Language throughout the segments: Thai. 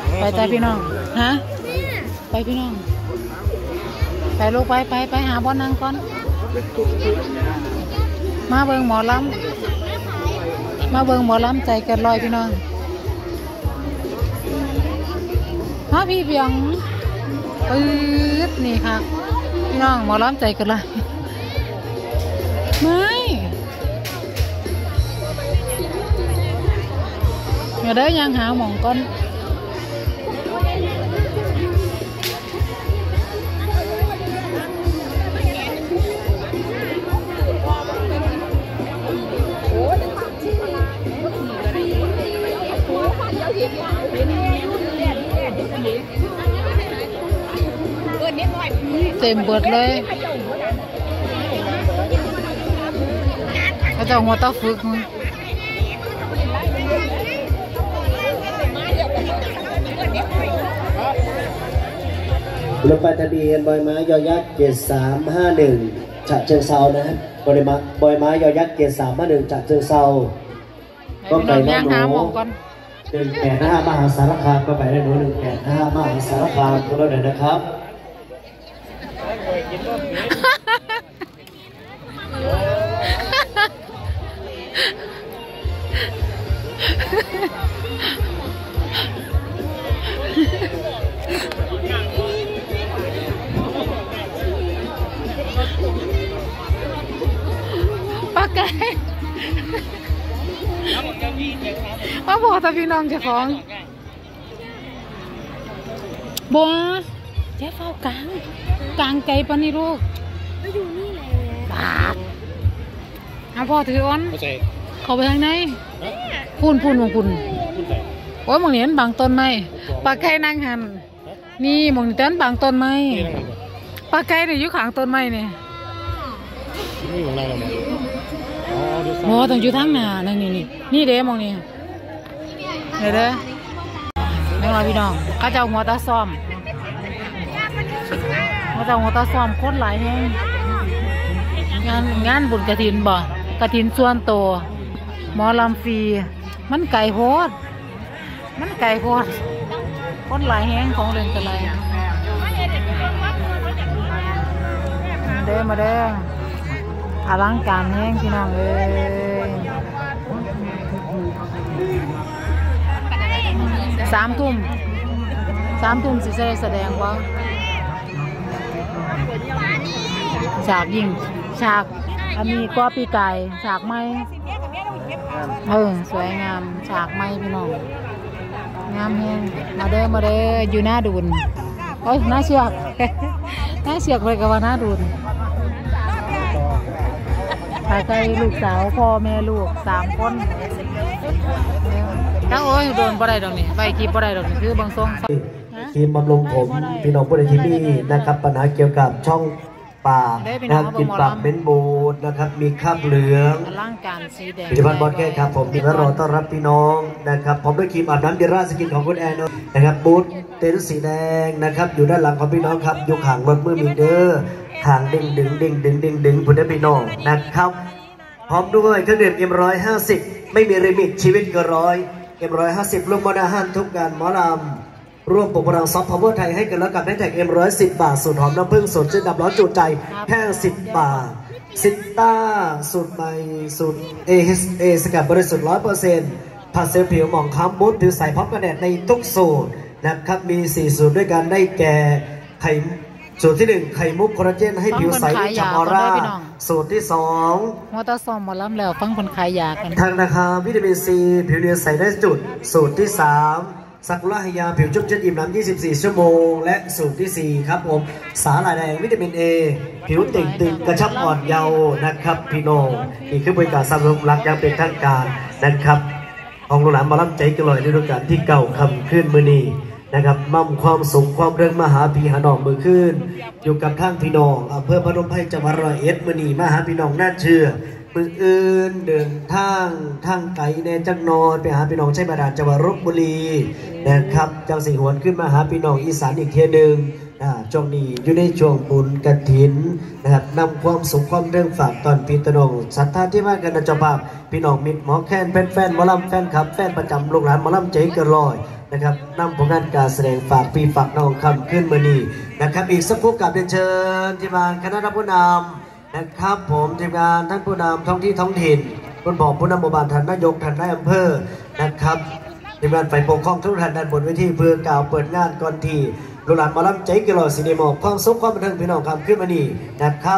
ไปใจพี่น้องฮะไปพี่น้องไปลูกไปหาบอลนางก่อนมาเบิ่งหมอลำใจเกินร้อยพี่น้องฮะพี่เบียงปื๊ดนี่ค่ะพี่น้องหมอลำใจเกินร้อยไม่อย่าได้ยังหาหมองก่อนเต็มเบิดเลยเขาจะหัวตาฝึกรถไฟทะเบียนบอยไม้ยอยักษ์7351ฉะเชิงเซานะครับบอยไม้ยอยักษ์7351ฉะเชิงเซาก็ไปน้องหนู185มหาสารคามก็ไปได้หนู185มหาสารคามก็แล้วนะครับปากไก่มาบอกตาพี่น้องเจ้าของบัวเจ๊เฝ้ากลางไก่ปะนี่ลูกก็อยู่นี่แหละปากพ่อถืออ้อนเข้าไปทางไหนพูนมองคุณโอ้ยมองเห็นบางต้นไม้ปลาไก่นั่งหันนี่มองเต้นบางต้นไม้ปลาไก่เนี่ยอยู่ข้างต้นไม้เนี่ยโอ้ต้องอยู่ทางหน้านี่เด้มองนี่เด้อไม่ว่าพี่น้องข้าเจ้าหัวตาซ้อมโคตรหลายแห่งงานบุญกฐินบ่กฐินส่วนโตหมอลำฟรีมันไก่โพดคนหลายแห้งของเล่นกันไรมาเด้ออลังการแห้งพี่น้องเอ้ย3 ทุ่มสิแสดงว่าฉากยิงฉากอันนี้ก็ปีไก่ฉากไม้สวยงามฉากไม้พี่น้องงามแห้งมาเด้ออยู่หน้าดุนโอ้ยหน้าเชือกเลยกับว่าหน้าดุนถ่ายใกล้ลูกสาวพ่อแม่ลูก3 คนทั้งโอ้ยโดนบ่ได้ดอกนี่ใบกีบบ่ได้ดอกนี่คือบางทรงทีมบำรุงผมพี่น้องผู้ใดที่มีนะครับปัญหาเกี่ยวกับช่องปากนะครับกินปากเป็นบูดนะครับมีคราบเหลืองร่างการสีแดงพิธีพันธ์บอลแก้ครับผมมีรอต้อนรับพี่น้องนะครับพร้อมด้วยครีมอาบน้ำเดร่าสกินของคุณแอนนะครับบูธเต็นท์สีแดงนะครับอยู่ด้านหลังของพี่น้องครับยกหางรถมือมีเด้อหางดึงผู้ได้พี่น้องนะครับพร้อมด้วยเครื่องดื่มM150ไม่มีลิมิตชีวิตก็100 M150ร่วมมอนาฮันทุกงานหมอลำร่วมปลุกพลังซอฟต์พาวเวอร์ไทยให้กันแล้วกับแท็ก M110 บาทสูตรหอมน้ำผึ้งสูตรชื่นดับร้อนจุใจแค่10 บาทซิต้าสูตรใหม่สูตร AHA สกัดบริสุทธิ์ 100%ผัดเซลล์ผิวหมองคล้ำบูทผิวใสพร้อมกันแดดในทุกสูตรนะครับมี4สูตรด้วยกันได้แก่ไข่สูตรที่1ไข่มุกคอลลาเจนให้ผิวใสฉ่ำออร่าสูตรที่2 มอเตอร์ซอมมาล้ำแล้วฟังคนขายยากันทางนาคาวิตามินซีผิวเนียนใสได้จุดสูตรที่3สักุระหยาผิวชุ่มชื้นอิ่มน้ำ24 ชั่วโมงและสูตรที่4ครับผมสาหร่ายแดงวิตามินเอผิวเต่งตึงกระชับอ่อนเยาว์นะครับพี่น้องนี่คือบริการสำหรับรักยังเป็นทางการนะครับองค์หลานมาล้ำใจกันเลยในฤดูกาลที่เก่าคำขึ้นมือนี้นะครับมั่มความสุขความเรื่องมหาพีหาหนองมือขึ้นอยู่กับข้างพี่น้องอำเภอพนมไพรจังหวัดร้อยเอ็ดมือนีมหาพี่น้องน่าเชื่อมืออื่นเดินทางไกลแน่จังนอนไปหาพี่น้องใช้บาดาลจังหวัดลพบุรีนะครับจังสีหวนขึ้นมาหาพี่น้องอีสานอีกเทียหนึ่งช่วงนี้อยู่ในช่วงบุญกฐินนะครับนำความสุขความเรื่องฝากตอนพี่น้องศรัทธาที่มากันนะเจ้าภาพพี่น้องมิตรหมอแค้นแฟนหมอลำแฟนคลับแฟนประจำโรงหลานหมอลำใจเกินร้อยนะครับนำผลงานการแสดงฝากปีฝากน้องคำขึ้นมือนีนะครับอีกสักครู่กับเรียนเชิญทีมงานคณะผู้นำนะครับผมทีมงานท่านผู้นำท้องที่ท้องถิ่นคุณบอกผู้นำหมู่บ้านท่านนายกท่านนายอำเภอนะครับทีมงานฝ่ายปกครองทุกท่านด้านบนเวทีเพื่อกล่าวเปิดงานก่อนที่ลูกหลานมาล้ำใจกิโลสีเดมอกความสุขความบันเทิงพี่น้องคำขึ้นมือนีนะครับ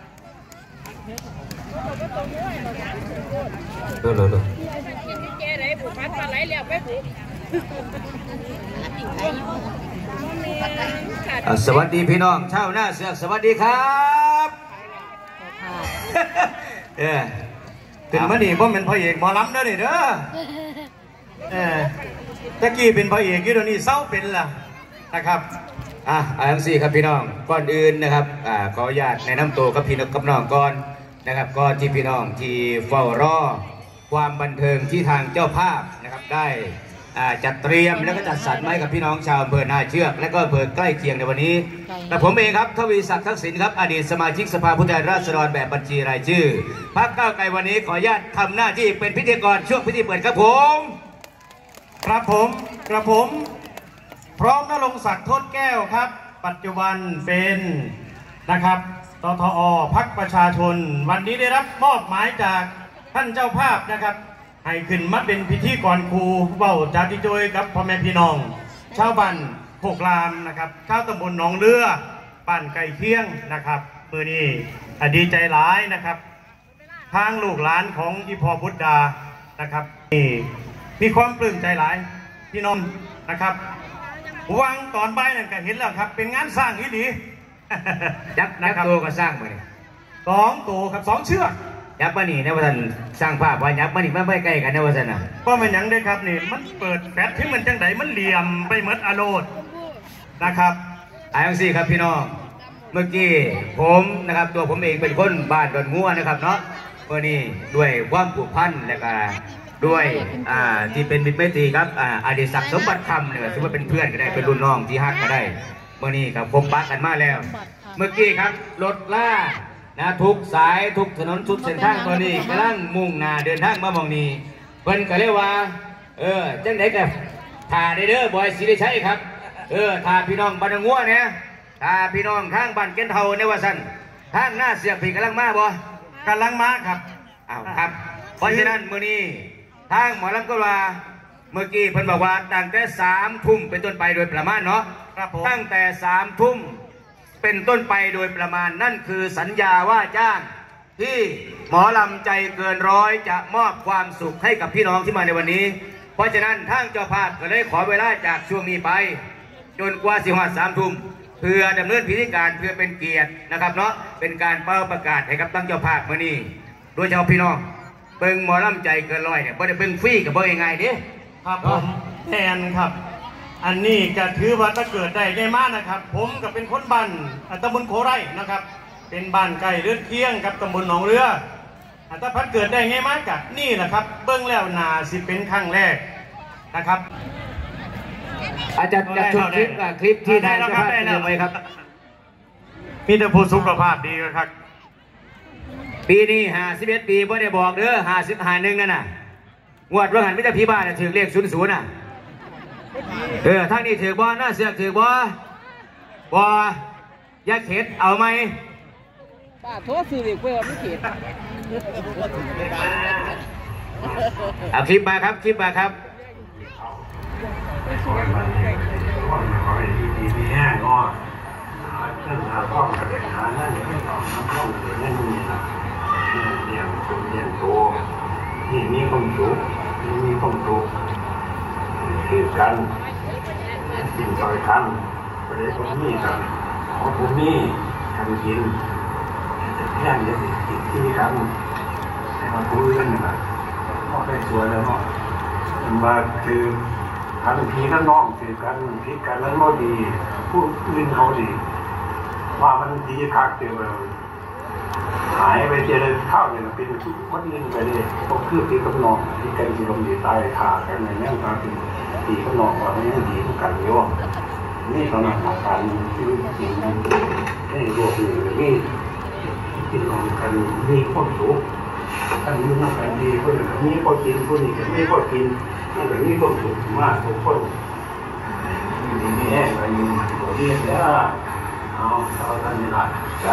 สวัสดีพี่น้องชาวหน้าเสือกสวัสดีครับเป็นมาดีผมเป็นพระเอกหมอลำเด้อนี่เด้อตะกี้เป็นพระเอกอยู่ตรงนี้เศร้าเป็นล่ะนะครับอันสี่ครับพี่น้องก่อนอื่นนะครับขออนุญาตแนะนำตัวกับพี่น้องกับน้องก่อนนะครับก็ที่พี่น้องที่เฝ้ารอความบันเทิงที่ทางเจ้าภาพนะครับได้จัดเตรียมแล้วก็จัดสรรไว้กับพี่น้องชาวอำเภอนาเชือกและก็อำเภอใกล้เคียงในวันนี้แต่ผมเองครับทวีศักดิ์ทักษิณครับอดีตสมาชิกสภาผู้แทนราษฎรแบบบัญชีรายชื่อพรรคก้าวไกลวันนี้ขออนุญาตทำหน้าที่เป็นพิธีกรช่วงพิธีเปิดครับผมกระผมพร้อมนรงค์ศักดิ์ทดแก้วครับปัจจุบันเป็นนะครับตทอพรรคประชาชนวันนี้ได้รับมอบหมายจากท่านเจ้าภาพนะครับให้ขึ้นมาเป็นพิธีกรครูเว้าจาติโจยกับพ่อแม่พี่น้องชาวบ้านโคกรามนะครับชาวตำบลหนองเรือบ้านไก่เคียงนะครับมือนี้ดีใจหลายนะครับทางลูกหลานของอีพอพุทธดานะครับมีความปลื้มใจหลายพี่น้องนะครับวังตอนบ่ายนั่นก็เห็นแล้วครับเป็นงานสร้างที่ดียักษ์นะครับตัวก็สร้างไป2 ตัวครับ2 เชือกยักษ์มาหนีในวันนั้นสร้างภาพว่ายักษ์มาหนีไม่ใกล้กันในวันนั้นก็มันยังได้ครับนี่มันเปิดแฟลชที่มันจังไดมันเหลี่ยมไปเหมือนอโลดนะครับอย่างสี่ครับพี่น้องเมื่อกี้ผมนะครับตัวผมเองเป็นคนบ้านดอนงัวนะครับเนาะเมื่อนี้ด้วยความผูกพันและก็ด้วยที่เป็นมิตรไมตรีครับอดีศักดิ์สมบัติคำเนี่ยถือว่าเป็นเพื่อนก็ได้เป็นรุ่นน้องที่ฮักก็ได้เมื่อนี้ครับผมปะกันมาแล้วเมื่อกี้ครับรถล่านะทุกสายทุกถนนทุกเส้นทางตอนนี้กำลังมุ่งหน้าเดินทางมามองนี้เพิ่นก็เรียกว่าจังไหนกันถ่าได้เด้อบอยสิริชัยครับถ่าพี่น้องบ้านงัวเนี่ยถ่าพี่น้องทางบ้านเก้นเทาในว่าสั้นทางหน้าเสียผีกำลังมาบ่กำลังมาครับครับเพราะฉะนั้นมื้อนี้ทางหมอลำก็ว่าเมื่อกี้เพิ่นบอกว่าตั้งแต่3 ทุ่มเป็นต้นไปโดยประมาณเนาะตั้งแต่3 ทุ่มเป็นต้นไปโดยประมาณนั่นคือสัญญาว่าจ้างที่หมอลำใจเกินร้อยจะมอบความสุขให้กับพี่น้องที่มาในวันนี้เพราะฉะนั้นทางเจ้าภาพก็เลยขอเวลาจากช่วงนี้ไปจนกว่า3 ทุ่มเพื่อดำเนินพิธีการเพื่อเป็นเกียรตินะครับเนาะเป็นการเป่าประกาศให้กับตั้งเจ้าภาพมานี่โดยเฉพาะพี่น้องเบิ่งหมอลำใจเกินร้อยเนี่ยไม่ได้เบิ่งฟรีกับเบิ่งง่ายๆดิครับผมแทนครับอันนี้ก็ถือว่าถ้าเกิดได้ง่ายมากนะครับผมก็เป็นคนบ้านตำบลโคไร่นะครับเป็นบ้านไก่เลือดเคียงกับตำบลหนองเรือถ้าพัดเกิดได้ง่ายมากกับนี่แหละครับเบิ้งแล้วนาสิเป็นครั้งแรกนะครับอาจารย์จะชมคลิปที่ได้นะครับได้ไหมครับมีแต่ผู้สุขภาพดีครับปีนี้51 ปีไม่ได้บอกเด้อ51นั่นน่ะงวดว่าหันไม่ได้พี่บ้านถือเลข00น่ะทางนี้ถือบ่หน้าเสือกถือบ่ยาเข็ดเอาไหมป้าโทษสื่อเด็กเพื่อไม่เข็ดเอาคลิปมาครับคลิปมาครับนี่มีความสุขคือกันสิ่งสอยคันประเดี๋ยวผมนี่ครับของผมนี่ทำกินแค่นี้ติดที่กันแต่มาพูดกันนะครับก็ได้สวยแล้วเนาะมันมาคือทันทีนั่นน้องคือกันพิกันนั้นก็ดีพูดอื่นเขาดีว่ามันดีคักเดียวเราหายไปเจริญข้าวเนี่ยเป็นทุกวันนึงไปเลยก็คือพี่กับน้องที่กันที่ลมดีตายขากันในแม่ตาเป็นพี่กับน้องว่าไม่ดีทุกกันเยอะนี่ตอนนั้นอาการที่จริงนี่ตัวคือนี่กินลองกันนี่ความสุขอันนี้มันกันดีคนนี้ก็กินคนนี้ก็ไม่ก็กินนี่แบบนี้ก็สุขมากทุกคนเรียนเด้อเอาท่านนี่ละ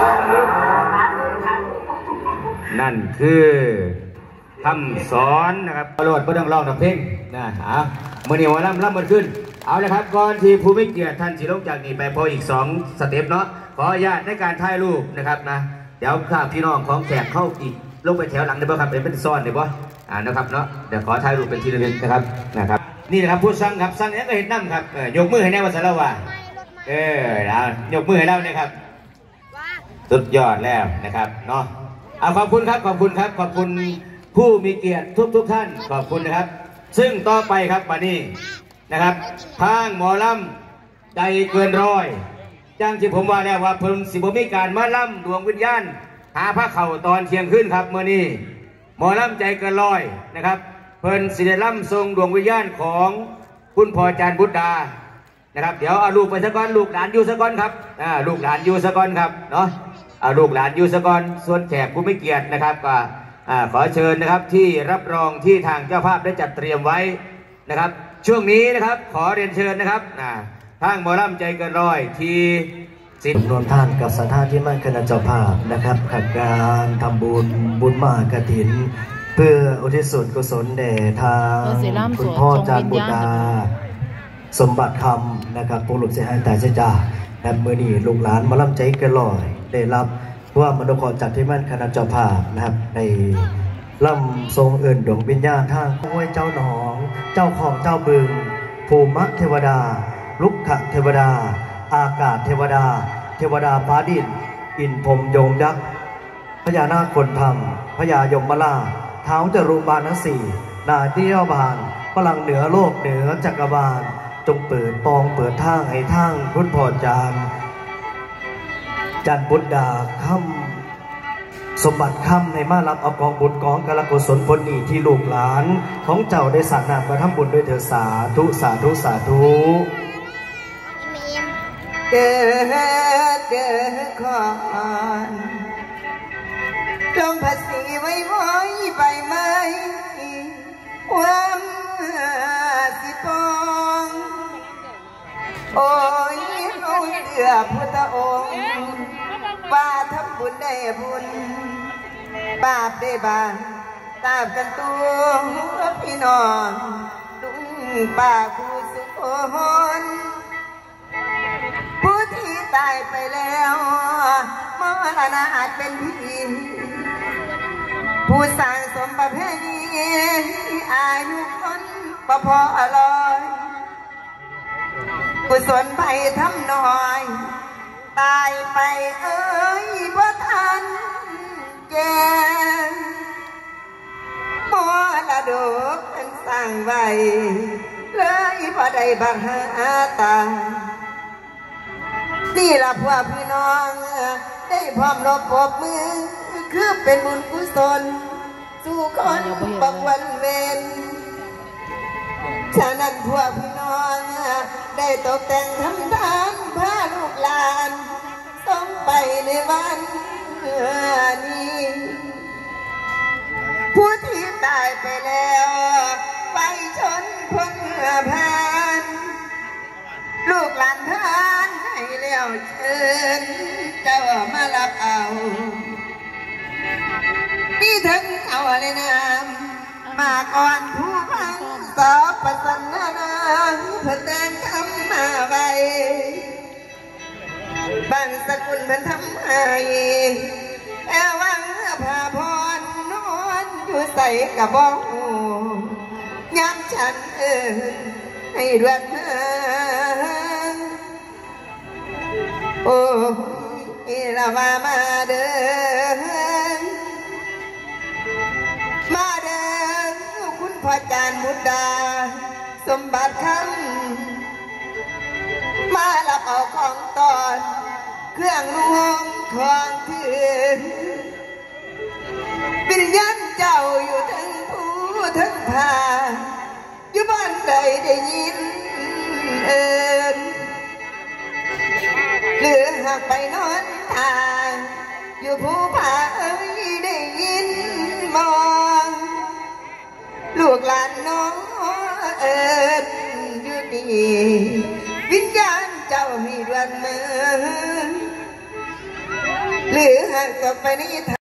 นั่นคือคำสอนนะครับประโลดไม่ต้องร้องเพลงนะเมื่อนี้วันล่ำมันขึ้นเอาละครับก่อนที่ผู้มีเกียรติท่านสิลงจากนี้ไปพออีก2สเต็ปเนาะขออนุญาตในการถ่ายรูปนะครับนะเดี๋ยวข้าพี่น้องของแขกเข้าอีกลงไปแถวหลังได้ป่ะครับเป็นซ้อนได้ป่ะนะครับเนาะเดี๋ยวขอถ่ายรูปเป็นทีละนิดนะครับนี่นะครับผู้สั่งครับสั่งนี้ก็เห็นนั่งครับยกมือให้แน่ว่าสารวัตรยกมือให้เราเนี่ยครับสุดยอดแล้วนะครับเนาะขอบคุณครับขอบคุณผู้มีเกียรติทุกท่านขอบคุณนะครับซึ่งต่อไปครับวันนี้นะครับทางหมอลำใจเกินร้อยจ้างที่ผมว่าแล้วว่าเพิ่นสิบมีการมาล่ำดวงวิญญาณหาพระเข่าตอนเที่ยงขึ้นครับเมื่อนี้หมอลำใจเกินร้อยนะครับเพิ่นสิได้ล่ำทรงดวงวิญญาณของคุณพ่อจารย์บุตรดานะครับเดี๋ยวเอาลูกไปสักก้อนลูกหลานอยู่สักก้อนครับลูกหลานอยู่สักก้อนครับเนาะเอาลูกหลานอยู่สักก้อนส่วนแขกผู้ไม่เกียรตินะครับก็ขอเชิญนะครับที่รับรองที่ทางเจ้าภาพได้จัดเตรียมไว้นะครับช่วงนี้นะครับขอเรียนเชิญนะครับทางหมอลำใจเกินร้อยที่รวมท่านกับสถานที่มั่นคณะเจ้าภาพนะครับขับการทำบุญมหากฐินเพื่ออุทิศส่วนกุศลแด่ทางคุณพ่อจารย์บุตรดาสมบัติคำนะครับผู้หลุดเสียหายแต่เสียจ่าและเมื่อนี้ลูกหลานหมอลำใจเกินร้อยได้รับว่ามนุษย์ขอจัดที่มั่นคณะเจ้าภาพนะครับในล่ำทรงเอื่นดวงวิญญาณทางห้วยเจ้าหนองเจ้าของเจ้าบึงภูมิเทวดาลุกขเทวดาอากาศเทวดาเทวดาฟ้าดินอินพรมโยมยักษ์พญานาคคนธรรมพญายมมาลาเท้าจรูบาลทั้งสี่นาที่เจ้าบานพลังเหนือโลกเหนือจักรบาลจงเปิดปองเปิดทางให้ทางพุทธพรจารย์จันบุตรดาค่ำสมบัติค่ำในมารับเอากองบุญกองกาลกุศลผลดีที่ลูกหลานของเจ้าได้สร้างนามกระทำบุญด้วยเถิดสาธุสาธุสาธุเกิดขอนลงภาษีไว้ไว้ไปไหมความสิปองโอ้ยเอาเสือพุทธองค์ว่าทำบุญได้บุญบาปได้บาปตามกันตัวพี่น้องลุงป้าคู่สุขนผู้ที่ตายไปแล้วมรณะอาจเป็นพี่ผู้สร้างสมประเพณีอายุคนพอลอยกุศลไปทำน้อยตายไปเอ้ยบ่ทันแก่มรดกเป็นสร้างไว้เลยบ่ได้บังหาตานี่ล่ะพวกพี่น้องได้พร้อมรบปบมือคือเป็นบุญกุศลสู่คนบังวันเวนฉะนั้นพวกพี่น้องได้ตกแต่งทำทานพาลูกหลานต้องไปในวันนี้ผู้ที่ตายไปแล้วไปชนพ้นผ่านลูกหลานทานให้แล้วเชิญเจ้ามารับเอานี่ถึงเอาในน้ำมาก่อนผู้พังสอบประสันนาเพื่อแต่งทำมาไว้บางสกุลเพื่อทำให้แอวังพาพรนอนอยู่ใส่กระบอกย้ำฉันให้ดวนโอ้ยละมาเดินมาเดินคุณพ่อจารย์บุตรดาสมบัติคำมารับเอาของตอนเครื่องนุ่งของถือวิญญาณเจ้าอยู่ทั้งผู้ทั้งพาอยู่บ้านใดได้ยินเหลือหากไปนอนทางอยู่ผู้พาได้ยินมองลูกหลานน้องอยู่ดีวิญญาณเจ้าให้ดวานเมืองหรือหากต่อไปนี้